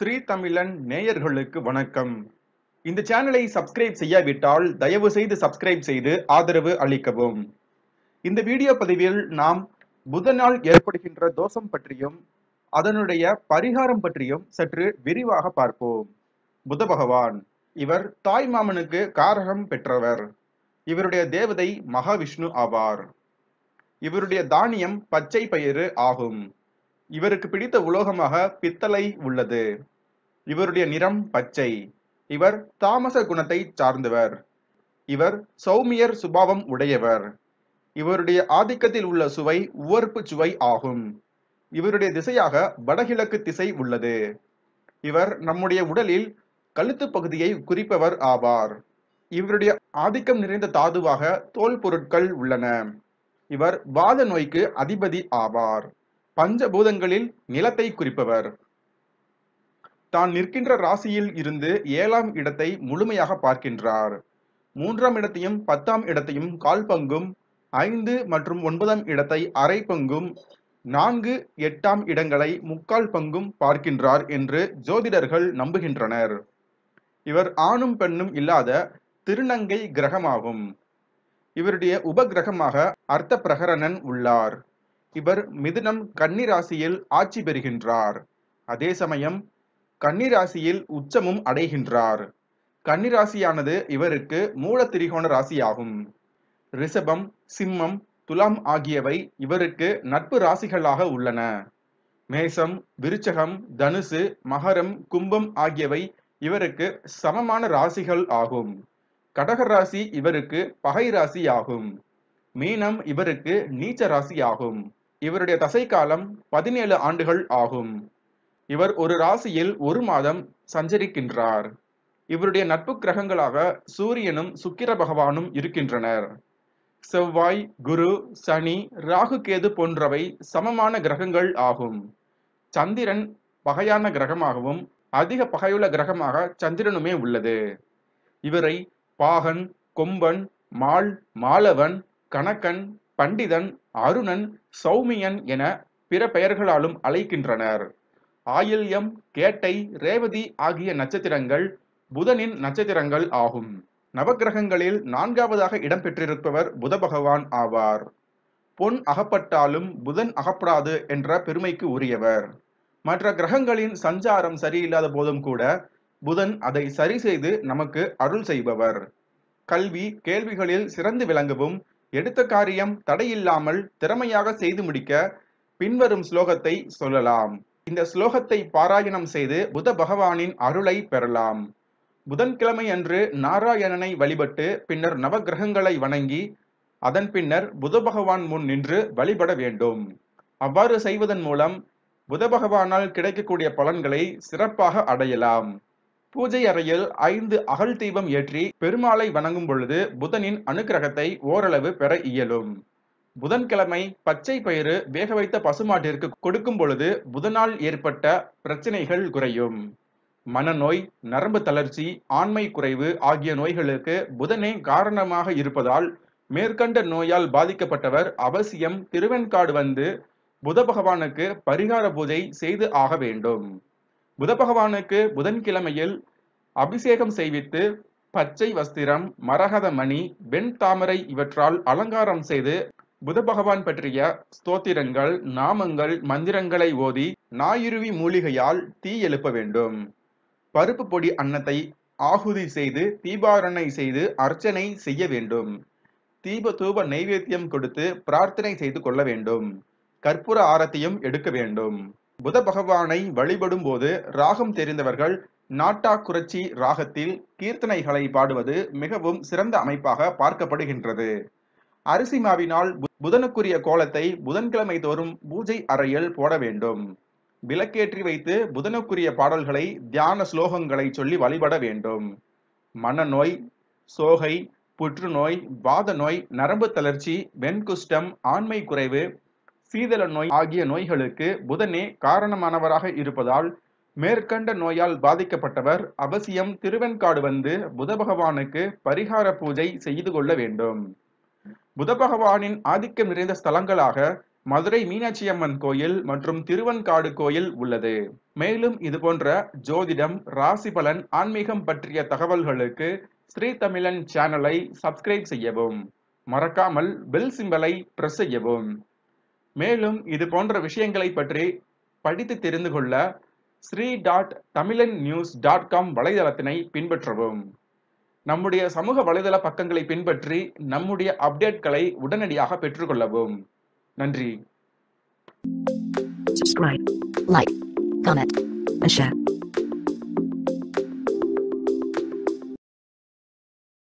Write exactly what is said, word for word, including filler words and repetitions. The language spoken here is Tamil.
ஸ்ரீ தமிழன் நேயர்களுக்கு வணக்கம். இந்த சேனலை சப்ஸ்கிரைப் செய்யாவிட்டால் தயவு செய்து சப்ஸ்கிரைப் செய்து ஆதரவு அளிக்கவும். இந்த வீடியோ பதிவில் நாம் புதனால் ஏற்படுகின்ற தோஷம் பற்றியும் அதனுடைய பரிகாரம் பற்றியும் சற்று விரிவாக பார்ப்போம். புத பகவான் இவர் தாய் மாமனுக்கு காரகம் பெற்றவர். இவருடைய தேவதை மகாவிஷ்ணு ஆவார். இவருடைய தானியம் பச்சை பயிறு ஆகும். இவருக்கு பிடித்த உலோகமாக பித்தளை உள்ளது. இவருடைய நிறம் பச்சை. இவர் தாமச குணத்தை சார்ந்தவர். இவர் சௌமியர் சுபாவம் உடையவர். இவருடைய ஆதிக்கத்தில் உள்ள சுவை உவர்ப்பு சுவை ஆகும். இவருடைய திசையாக வடகிழக்கு திசை உள்ளது. இவர் நம்முடைய உடலில் கழுத்து பகுதியை குறிப்பவர் ஆவார். இவருடைய ஆதிக்கம் நிறைந்த தாதுவாக தோல் பொருட்கள் உள்ளன. இவர் வாத நோய்க்கு அதிபதி ஆவார். பஞ்சபூதங்களில் நிலத்தை குறிப்பவர். தான் நிற்கின்ற ராசியில் இருந்து ஏழாம் இடத்தை முழுமையாக பார்க்கின்றார். மூன்றாம் இடத்தையும் பத்தாம் இடத்தையும் கால் பங்கும், ஐந்து மற்றும் ஒன்பதாம் இடத்தை அரை பங்கும், நான்கு எட்டாம் இடங்களை முக்கால் பங்கும் பார்க்கின்றார் என்று ஜோதிடர்கள் நம்புகின்றனர். இவர் ஆணும் பெண்ணும் இல்லாத திருநங்கை கிரகமாகும். இவருடைய உபகிரகமாக அர்த்த பிரகரணன் உள்ளார். இவர் மிதுனம் கன்னி ராசியில் ஆட்சி பெறுகின்றார். அதே சமயம் கன்னி ராசியில் உச்சமும் அடைகின்றார். கன்னி ராசியானது இவருக்கு மூல திரிகோண ராசியாகும். ரிஷபம், சிம்மம், துலாம் ஆகியவை இவருக்கு நட்பு ராசிகளாக உள்ளன. மேசம், விருச்சகம், தனுசு, மகரம், கும்பம் ஆகியவை இவருக்கு சமமான ராசிகள் ஆகும். கடக ராசி இவருக்கு பகை ராசி ஆகும். மீனம் இவருக்கு நீச்ச ராசி ஆகும். இவருடைய தசை காலம் பதினேழு ஆண்டுகள் ஆகும். இவர் ஒரு ராசியில் ஒரு மாதம் சஞ்சரிக்கின்றார். இவருடைய நட்பு கிரகங்களாக சூரியனும் சுக்கிர பகவானும் இருக்கின்றனர். செவ்வாய், குரு, சனி, ராகு, கேது போன்றவை சமமான கிரகங்கள் ஆகும். சந்திரன் பகையான கிரகமாகவும் அதிக பகையுள்ள கிரகமாக சந்திரனுமே உள்ளது. இவரை பாகன், கொம்பன், மால், மாலவன், கணக்கன், பண்டிதன், அருணன், சௌமியன் என பிற பெயர்களாலும் அழைக்கின்றனர். ஆயில்யம், கேட்டை, ரேவதி ஆகிய நட்சத்திரங்கள் புதனின் நட்சத்திரங்கள் ஆகும். நவக்கிரகங்களில் நான்காவதாக இடம்பெற்றிருப்பவர் புத பகவான் ஆவார். பொன் அகப்பட்டாலும் புதன் அகப்படாது என்ற பெருமைக்கு உரியவர். மற்ற கிரகங்களின் சஞ்சாரம் சரியில்லாத போதும் கூட புதன் அதை சரி செய்து நமக்கு அருள் செய்பவர். கல்வி, கேள்விகளில் சிறந்து விளங்கவும் எடுத்த காரியம் தடையில்லாமல் திறமையாக செய்து முடிக்க பின்வரும் ஸ்லோகத்தை சொல்லலாம். இந்த ஸ்லோகத்தை பாராயணம் செய்து புத பகவானின் அருளை பெறலாம். புதன்கிழமை அன்று நாராயணனை வழிபட்டு பின்னர் நவகிரகங்களை வணங்கி அதன் பின்னர் புத பகவான் முன் நின்று வழிபட வேண்டும். அவ்வாறு செய்வதன் மூலம் புத பகவானால் கிடைக்கக்கூடிய பலன்களை சிறப்பாக அடையலாம். பூஜை அறையில் ஐந்து அகல் தீபம் ஏற்றி பெருமாளை வணங்கும் பொழுது புதனின் அனுக்கிரகத்தை ஓரளவு பெற இயலும். புதன்கிழமை பச்சை பயிறு வேக வைத்த பசுமாட்டிற்கு கொடுக்கும் பொழுது புதனால் ஏற்பட்ட பிரச்சனைகள் குறையும். மனநோய், நரம்பு தளர்ச்சி, ஆண்மை குறைவு ஆகிய நோய்களுக்கு புதனே காரணமாக இருப்பதால் மேற்கண்ட நோயால் பாதிக்கப்பட்டவர் அவசியம் திருவெண்காடு வந்து புத பகவானுக்கு பரிகார பூஜை செய்து ஆக வேண்டும். புத பகவானுக்கு புதன்கிழமையில் அபிஷேகம் செய்வித்து பச்சை வஸ்திரம், மரகத மணி, வெண் தாமரை இவற்றால் அலங்காரம் செய்து புத பகவான் பற்றிய ஸ்தோத்திரங்கள், நாமங்கள், மந்திரங்களை ஓதி நாயுருவி மூலிகையால் தீ எழுப்ப வேண்டும். பருப்பு பொடி அன்னத்தை ஆகுதி செய்து தீபாரணை செய்து அர்ச்சனை செய்ய வேண்டும். தீப தூப நைவேத்தியம் கொடுத்து பிரார்த்தனை செய்து கொள்ள வேண்டும். கற்பூர ஆரத்தியும் எடுக்க வேண்டும். புத பகவானை வழிபடும் போது ராகம் தெரிந்தவர்கள் நாட்டாக்குறிச்சி ராகத்தில் கீர்த்தனைகளை பாடுவது மிகவும் சிறந்த அமைப்பாக பார்க்கப்படுகின்றது. அரிசி மாவினால் புதனுக்குரிய கோலத்தை புதன்கிழமை தோறும் பூஜை அறையில் போட வேண்டும். விளக்கேற்றி வைத்து புதனுக்குரிய பாடல்களை, தியான ஸ்லோகங்களை சொல்லி வழிபட வேண்டும். மனநோய், சோகை, புற்றுநோய், வாத நோய், நரம்பு தளர்ச்சி, வெண்குஷ்டம், ஆண்மை குறைவு, சீதள நோய் ஆகிய நோய்களுக்கு புதனே காரணமானவராக இருப்பதால் மேற்கண்ட நோயால் பாதிக்கப்பட்டவர் அவசியம் திருவெண்காடு வந்து புத பகவானுக்கு பரிகார பூஜை செய்து கொள்ள வேண்டும். புத பகவானின் ஆதிக்கம் நிறைந்த ஸ்தலங்களாக மதுரை மீனாட்சி அம்மன் கோயில் மற்றும் திருவன்காடு கோயில் உள்ளது. மேலும் இது போன்ற ஜோதிடம், ராசி பலன், ஆன்மீகம் பற்றிய தகவல்களுக்கு ஸ்ரீ தமிழன் சேனலை சப்ஸ்கிரைப் செய்யவும். மறக்காமல் பெல் சிம்பலை பிரஸ் செய்யவும். மேலும் இது போன்ற விஷயங்களை பற்றி படித்து தெரிந்து கொள்ள Sri dot Tamilan news dot com வலைதளத்தினை பின்பற்றவும். நம்முடைய சமூக வலைதள பக்கங்களை பின்பற்றி நம்முடைய அப்டேட்களை உடனடியாக பெற்றுக்கொள்ளவும். நன்றி. Subscribe, like, comment, and share.